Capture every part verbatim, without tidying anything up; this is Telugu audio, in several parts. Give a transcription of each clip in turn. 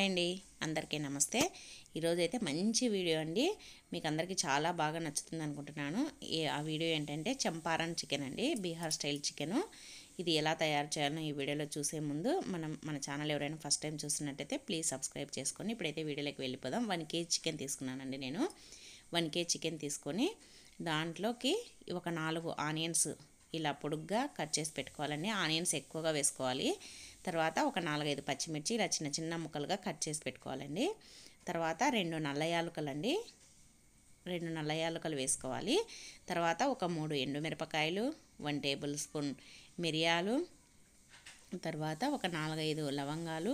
అండి, అందరికీ నమస్తే. ఈరోజు అయితే మంచి వీడియో అండి, మీకు అందరికీ చాలా బాగా నచ్చుతుంది అనుకుంటున్నాను. ఆ వీడియో ఏంటంటే చంపారన్ చికెన్ అండి, బీహార్ స్టైల్ చికెను. ఇది ఎలా తయారు చేయాలో ఈ వీడియోలో చూసే ముందు మనం మన ఛానల్ ఎవరైనా ఫస్ట్ టైం చూస్తున్నట్టయితే ప్లీజ్ సబ్స్క్రైబ్ చేసుకొని ఇప్పుడైతే వీడియోలోకి వెళ్ళిపోదాం. వన్ కేజీ చికెన్ తీసుకున్నానండి నేను. వన్ కేజీ చికెన్ తీసుకొని దాంట్లోకి ఒక నాలుగు ఆనియన్స్ ఇలా పొడుగ్గా కట్ చేసి పెట్టుకోవాలండి. ఆనియన్స్ ఎక్కువగా వేసుకోవాలి. తర్వాత ఒక నాలుగైదు పచ్చిమిర్చి ఇలా చిన్న చిన్న ముక్కలుగా కట్ చేసి పెట్టుకోవాలండి. తర్వాత రెండు నల్ల యాలకులండి, రెండు నల్ల యాలకులు వేసుకోవాలి. తర్వాత ఒక మూడు ఎండుమిరపకాయలు, వన్ టేబుల్ స్పూన్ మిరియాలు, తర్వాత ఒక నాలుగైదు లవంగాలు,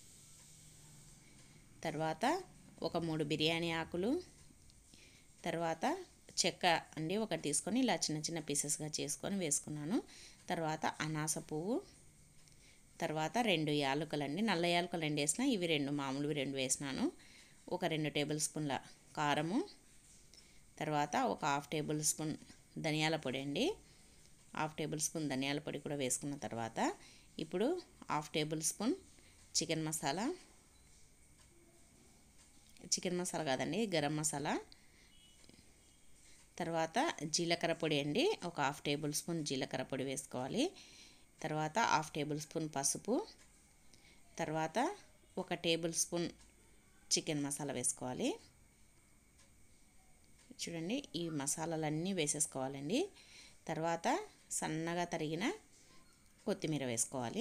తర్వాత ఒక మూడు బిర్యానీ ఆకులు, తర్వాత చెక్క అండి ఒకటి తీసుకొని ఇలా చిన్న చిన్న పీసెస్గా చేసుకొని వేసుకున్నాను. తర్వాత అనాస పువ్వు, తర్వాత రెండు యాలకులండి, నల్ల యాలకులు రెండు వేసిన, ఇవి రెండు మామూలువి రెండు వేసినాను. ఒక రెండు టేబుల్ స్పూన్ల కారము, తర్వాత ఒక హాఫ్ టేబుల్ స్పూన్ ధనియాల పొడి అండి, హాఫ్ టేబుల్ స్పూన్ ధనియాల పొడి కూడా వేసుకున్న తర్వాత ఇప్పుడు half tablespoon chicken masala, chicken masala కాదండి గరం మసాలా, తర్వాత జీలకర్ర పొడి అండి, ఒక హాఫ్ టేబుల్ స్పూన్ జీలకర్ర పొడి వేసుకోవాలి. తర్వాత హాఫ్ టేబుల్ స్పూన్ పసుపు, తర్వాత ఒక టేబుల్ స్పూన్ చికెన్ మసాలా వేసుకోవాలి. చూడండి ఈ మసాలాలన్నీ వేసేసుకోవాలండి. తర్వాత సన్నగా తరిగిన కొత్తిమీర వేసుకోవాలి.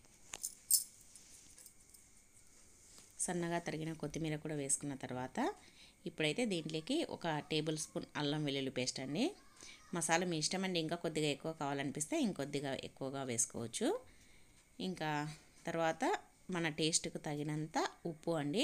సన్నగా తరిగిన కొత్తిమీర కూడా వేసుకున్న తర్వాత ఇప్పుడైతే దీంట్లోకి ఒక టేబుల్ స్పూన్ అల్లం వెల్లుల్లి పేస్ట్ అండి. మసాలా మీ ఇష్టం అండి, ఇంకా కొద్దిగా ఎక్కువ కావాలనిపిస్తే ఇంకొద్దిగా ఎక్కువగా వేసుకోవచ్చు. ఇంకా తర్వాత మన టేస్ట్కు తగినంత ఉప్పు అండి.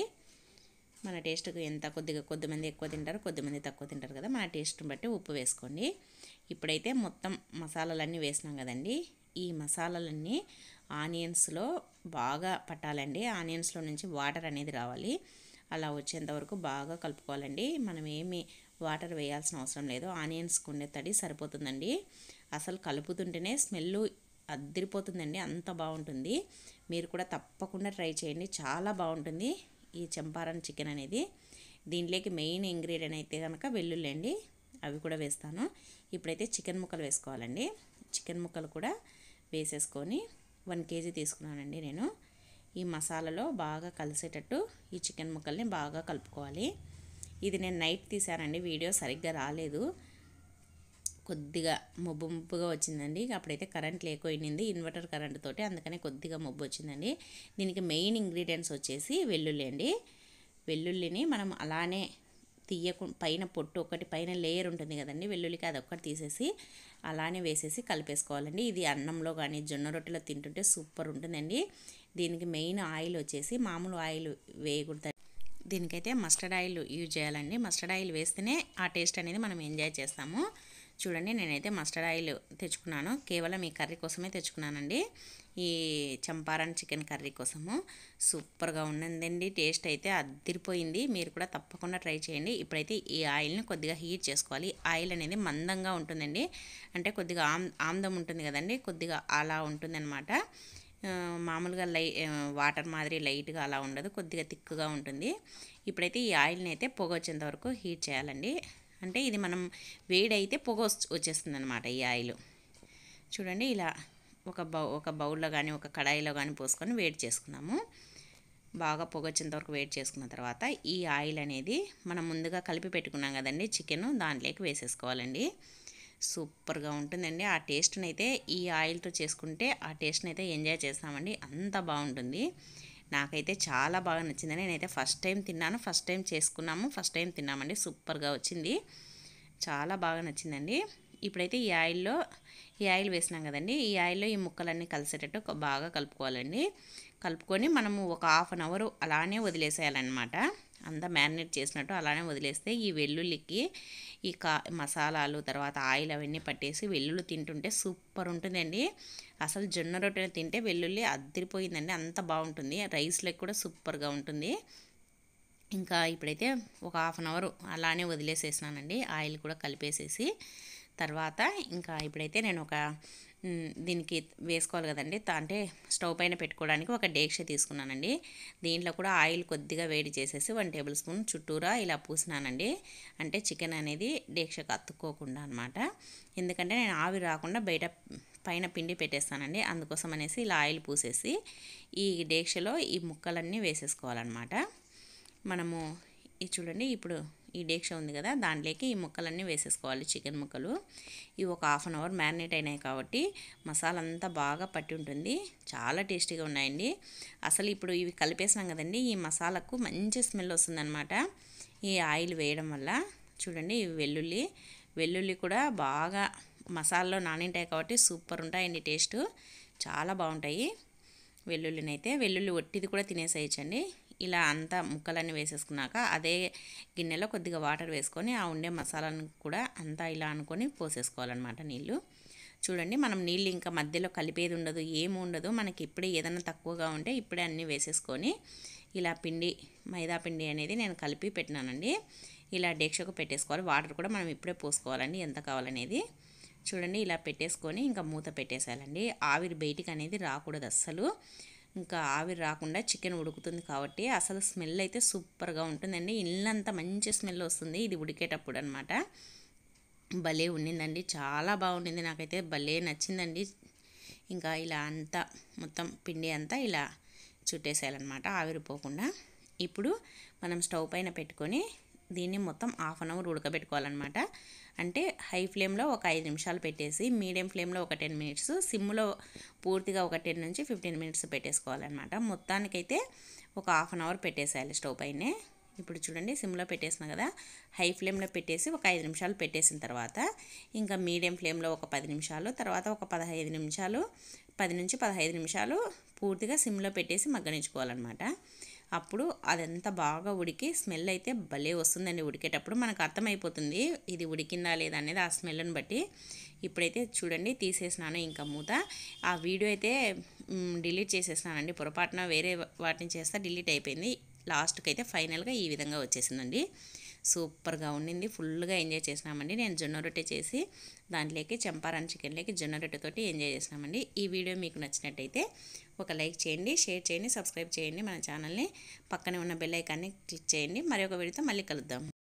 మన టేస్ట్కు ఎంత కొద్దిగా కొద్దిమంది ఎక్కువ తింటారు, కొద్దిమంది తక్కువ తింటారు కదా, మన టేస్ట్ని బట్టి ఉప్పు వేసుకోండి. ఇప్పుడైతే మొత్తం మసాలాలన్నీ వేసినాం కదండి, ఈ మసాలాలన్నీ ఆనియన్స్లో బాగా పట్టాలండి. ఆనియన్స్లో నుంచి వాటర్ అనేది రావాలి. అలా వచ్చేంత వరకు బాగా కలుపుకోవాలండి. మనం ఏమి వాటర్ వేయాల్సిన అవసరం లేదు, ఆనియన్స్కి ఉండే తడి సరిపోతుందండి. అసలు కలుపుతుంటేనే స్మెల్ అద్దరిపోతుందండి, అంత బాగుంటుంది. మీరు కూడా తప్పకుండా ట్రై చేయండి, చాలా బాగుంటుంది ఈ చంపారన్ చికెన్ అనేది. దీంట్లోకి మెయిన్ ఇంగ్రీడియంట్ అయితే కనుక వెల్లుల్లి అండి, అవి కూడా వేస్తాను. ఇప్పుడైతే చికెన్ ముక్కలు వేసుకోవాలండి. చికెన్ ముక్కలు కూడా వేసేసుకొని వన్ కేజీ తీసుకున్నానండి నేను. ఈ మసాలాలో బాగా కలిసేటట్టు ఈ చికెన్ ముక్కల్ని బాగా కలుపుకోవాలి. ఇది నేను నైట్ తీసానండి, వీడియో సరిగ్గా రాలేదు, కొద్దిగా మబ్బు మబ్బుగా వచ్చిందండి. అప్పుడైతే కరెంట్ లేకపోయింది, ఇన్వర్టర్ కరెంట్ తోటి, అందుకనే కొద్దిగా మబ్బు వచ్చిందండి. దీనికి మెయిన్ ఇంగ్రీడియంట్స్ వచ్చేసి వెల్లుల్లి అండి. వెల్లుల్లిని మనం అలానే తీయకు, పైన పొట్టు ఒకటి పైన లేయర్ ఉంటుంది కదండి వెల్లుల్లికి, అది ఒక్కటి తీసేసి అలానే వేసేసి కలిపేసుకోవాలండి. ఇది అన్నంలో కానీ జొన్న రొట్టెలో తింటుంటే సూపర్ ఉంటుందండి. దీనికి మెయిన్ ఆయిల్ వచ్చేసి మామూలు ఆయిల్ వేయకూడదు, దీనికైతే మస్టర్డ్ ఆయిల్ యూజ్ చేయాలండి. మస్టర్డ్ ఆయిల్ వేస్తేనే ఆ టేస్ట్ అనేది మనం ఎంజాయ్ చేస్తాము. చూడండి నేనైతే మస్టర్డ్ ఆయిల్ తెచ్చుకున్నాను, కేవలం ఈ కర్రీ కోసమే తెచ్చుకున్నానండి, ఈ చంపారన్ చికెన్ కర్రీ కోసము. సూపర్గా ఉందండి, టేస్ట్ అయితే అద్దిరిపోయింది. మీరు కూడా తప్పకుండా ట్రై చేయండి. ఇప్పుడైతే ఈ ఆయిల్ని కొద్దిగా హీట్ చేసుకోవాలి. ఆయిల్ అనేది మందంగా ఉంటుందండి, అంటే కొద్దిగా ఆమ్ ఆమ్దం ఉంటుంది కదండి, కొద్దిగా అలా ఉంటుందన్నమాట. మామూలుగా లై వాటర్ మాదిరి లైట్గా అలా ఉండదు, కొద్దిగా థిక్గా ఉంటుంది. ఇప్పుడైతే ఈ ఆయిల్ని అయితే పొగ వచ్చేంత వరకు హీట్ చేయాలండి. అంటే ఇది మనం వేడి అయితే పొగ వచ్చేస్తుంది అనమాట ఈ ఆయిల్. చూడండి ఇలా ఒక బౌ ఒక బౌల్లో కానీ ఒక కడాయిలో కానీ పోసుకొని వేడి చేసుకున్నాము. బాగా పొగ వచ్చేంత వరకు వేడి చేసుకున్న తర్వాత ఈ ఆయిల్ అనేది మనం ముందుగా కలిపి పెట్టుకున్నాం కదండి చికెను, దాంట్లోకి వేసేసుకోవాలండి. సూపర్గా ఉంటుందండి. ఆ టేస్ట్ని అయితే ఈ ఆయిల్తో చేసుకుంటే ఆ టేస్ట్ని అయితే ఎంజాయ్ చేస్తామండి, అంత బాగుంటుంది. నాకైతే చాలా బాగా నచ్చింది. నేనైతే ఫస్ట్ టైం తిన్నాను, ఫస్ట్ టైం చేసుకున్నాము, ఫస్ట్ టైం తిన్నామండి, సూపర్గా వచ్చింది, చాలా బాగా నచ్చిందండి. ఇప్పుడైతే ఈ ఆయిల్లో ఈ ఆయిల్ వేసినాం కదండి, ఈ ఆయిల్లో ఈ ముక్కలన్నీ కలిసేటట్టు బాగా కలుపుకోవాలండి. కలుపుకొని మనము ఒక హాఫ్ అన్ అవర్ అలానే వదిలేసేయాలన్నమాట. అంతా మ్యారినేట్ చేసినట్టు అలానే వదిలేస్తే ఈ వెల్లుల్లికి ఈ కా మసాలాలు తర్వాత ఆయిల్ అవన్నీ పట్టేసి వెల్లుల్లి తింటుంటే సూపర్ ఉంటుందండి. అసలు జొన్న రొట్టెలు తింటే వెల్లుల్లి అద్దరిపోయిందండి, అంత బాగుంటుంది. రైస్లోకి కూడా సూపర్గా ఉంటుంది. ఇంకా ఇప్పుడైతే ఒక హాఫ్ అన్ అవర్ అలానే వదిలేసేసినానండి, ఆయిల్ కూడా కలిపేసేసి. తర్వాత ఇంకా ఇప్పుడైతే నేను ఒక దీనికి వేసుకోవాలి కదండి, అంటే స్టవ్ పైన పెట్టుకోవడానికి ఒక డేక్ష తీసుకున్నానండి. దీంట్లో కూడా ఆయిల్ కొద్దిగా వేడి చేసేసి వన్ టేబుల్ స్పూన్ చుట్టూరా ఇలా పూసినానండి. అంటే చికెన్ అనేది డేక్షకు అతుక్కోకుండా అనమాట. ఎందుకంటే నేను ఆవిరి రాకుండా బయట పైన పిండి పెట్టేస్తానండి, అందుకోసం అనేసి ఇలా ఆయిల్ పూసేసి ఈ డేక్షలో ఈ ముక్కలన్నీ వేసేసుకోవాలన్నమాట. మనము ఇది చూడండి, ఇప్పుడు ఈ డేక్ష ఉంది కదా, దాంట్లోకి ఈ ముక్కలన్నీ వేసేసుకోవాలి. చికెన్ ముక్కలు ఇవి ఒక హాఫ్ అన్ అవర్ మ్యారినేట్ అయినాయి కాబట్టి మసాలా అంతా బాగా పట్టి ఉంటుంది. చాలా టేస్టీగా ఉన్నాయండి. అసలు ఇప్పుడు ఇవి కలిపేసినాం కదండి, ఈ మసాలాకు మంచి స్మెల్ వస్తుందన్నమాట ఈ ఆయిల్ వేయడం వల్ల. చూడండి, ఇవి వెల్లుల్లి వెల్లుల్లి కూడా బాగా మసాలాలో నానింటాయి కాబట్టి సూపర్ ఉంటాయండి, టేస్ట్ చాలా బాగుంటాయి. వెల్లుల్లినైతే వెల్లుల్లి ఒట్టిది కూడా తినేసేయచ్చండి. ఇలా అంతా ముక్కలన్నీ వేసేసుకున్నాక అదే గిన్నెలో కొద్దిగా వాటర్ వేసుకొని ఆ ఉండే మసాలాను కూడా అంతా ఇలా అనుకొని పోసేసుకోవాలన్నమాట నీళ్ళు. చూడండి, మనం నీళ్ళు ఇంకా మధ్యలో కలిపేది ఉండదు, ఏమి ఉండదు. మనకి ఇప్పుడే ఏదైనా తక్కువగా ఉంటే ఇప్పుడే అన్నీ వేసేసుకొని ఇలా పిండి మైదా పిండి అనేది నేను కలిపి పెట్టినానండి. ఇలా డేక్షకు పెట్టేసుకోవాలి. వాటర్ కూడా మనం ఇప్పుడే పోసుకోవాలండి ఎంత కావాలనేది. చూడండి, ఇలా పెట్టేసుకొని ఇంకా మూత పెట్టేసేయాలండి. ఆవిరి బయటికి అనేది రాకూడదు అస్సలు. ఇంకా ఆవిరి రాకుండా చికెన్ ఉడుకుతుంది కాబట్టి అసలు స్మెల్ అయితే సూపర్గా ఉంటుందండి. ఇల్లంతా మంచి స్మెల్ వస్తుంది ఇది ఉడికేటప్పుడు అనమాట. భలే ఉండిందండి, చాలా బాగుండింది, నాకైతే భలే నచ్చిందండి. ఇంకా ఇలా అంతా మొత్తం పిండి అంతా ఇలా చుట్టేసేయాలన్నమాట ఆవిరిపోకుండా. ఇప్పుడు మనం స్టవ్ పైన పెట్టుకొని దీన్ని మొత్తం హాఫ్ అన్ అవర్ ఉడకబెట్టుకోవాలన్నమాట. అంటే హై ఫ్లేమ్లో ఒక ఐదు నిమిషాలు పెట్టేసి మీడియం ఫ్లేమ్లో ఒక టెన్ మినిట్స్ సిమ్లో పూర్తిగా ఒక టెన్ నుంచి ఫిఫ్టీన్ మినిట్స్ పెట్టేసుకోవాలన్నమాట. మొత్తానికైతే ఒక హాఫ్ అన్ అవర్ పెట్టేసేయాలి స్టవ్ పైనే. ఇప్పుడు చూడండి, సిమ్లో పెట్టేసిన కదా, హై ఫ్లేమ్లో పెట్టేసి ఒక ఐదు నిమిషాలు పెట్టేసిన తర్వాత ఇంకా మీడియం ఫ్లేమ్లో ఒక పది నిమిషాలు, తర్వాత ఒక పదహైదు నిమిషాలు పది నుంచి పదహైదు నిమిషాలు పూర్తిగా సిమ్లో పెట్టేసి మగ్గనించుకోవాలన్నమాట. అప్పుడు అదంతా బాగా ఉడికి స్మెల్ అయితే భలే వస్తుందండి. ఉడికేటప్పుడు మనకు అర్థమైపోతుంది ఇది ఉడికిందా లేదా అనేది ఆ స్మెల్ని బట్టి. ఇప్పుడైతే చూడండి తీసేసినాను ఇంకా మూత. ఆ వీడియో అయితే డిలీట్ చేసేసినానండి, పొరపాటున వేరే వాటిని చేస్తే డిలీట్ అయిపోయింది. లాస్ట్కి అయితే ఫైనల్గా ఈ విధంగా వచ్చేసిందండి. సూపర్గా ఉండింది, ఫుల్గా ఎంజాయ్ చేసినామండి. నేను జొన్న రొట్టె చేసి దాంట్లోకి చంపారన్ చికెన్లోకి జొన్న రొట్టెతోటి ఎంజాయ్ చేసినామండి. ఈ వీడియో మీకు నచ్చినట్టయితే ఒక లైక్ చేయండి, షేర్ చేయండి, సబ్స్క్రైబ్ చేయండి మన ఛానల్ని. పక్కనే ఉన్న బెల్ ఐకాన్ని క్లిక్ చేయండి. మరి ఒక వీడియోతో మళ్ళీ కలుద్దాం.